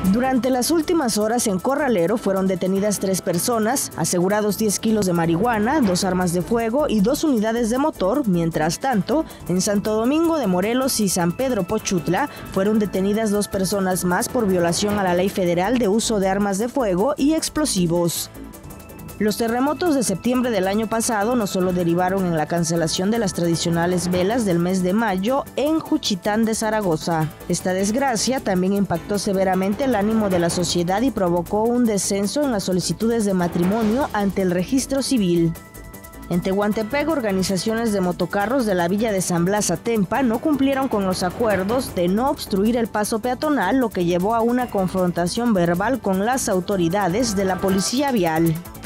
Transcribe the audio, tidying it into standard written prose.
Durante las últimas horas en Corralero fueron detenidas 3 personas, asegurados 10 kilos de marihuana, 2 armas de fuego y 2 unidades de motor. Mientras tanto, en Santo Domingo de Morelos y San Pedro Pochutla fueron detenidas 2 personas más por violación a la ley federal de uso de armas de fuego y explosivos. Los terremotos de septiembre del año pasado no solo derivaron en la cancelación de las tradicionales velas del mes de mayo en Juchitán de Zaragoza. Esta desgracia también impactó severamente el ánimo de la sociedad y provocó un descenso en las solicitudes de matrimonio ante el registro civil. En Tehuantepec, organizaciones de motocarros de la villa de San Blas Atempa no cumplieron con los acuerdos de no obstruir el paso peatonal, lo que llevó a una confrontación verbal con las autoridades de la policía vial.